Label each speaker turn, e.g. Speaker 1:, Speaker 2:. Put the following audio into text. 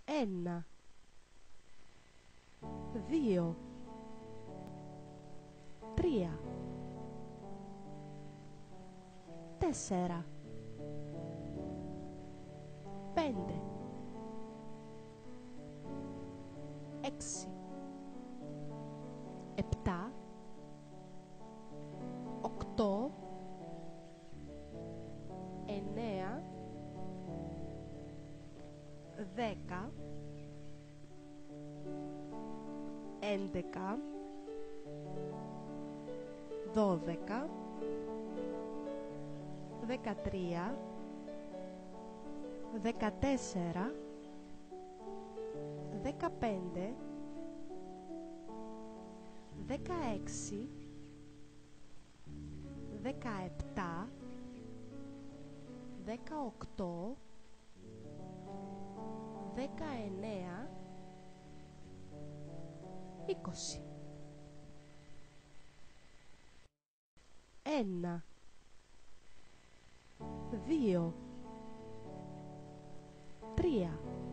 Speaker 1: 1, 2, 3, 4, 5, 6, 7, 8, 9, 10, 11, 12, 13, 14, 15, 16, 17, 18, 19, 20. 1, 2, 3,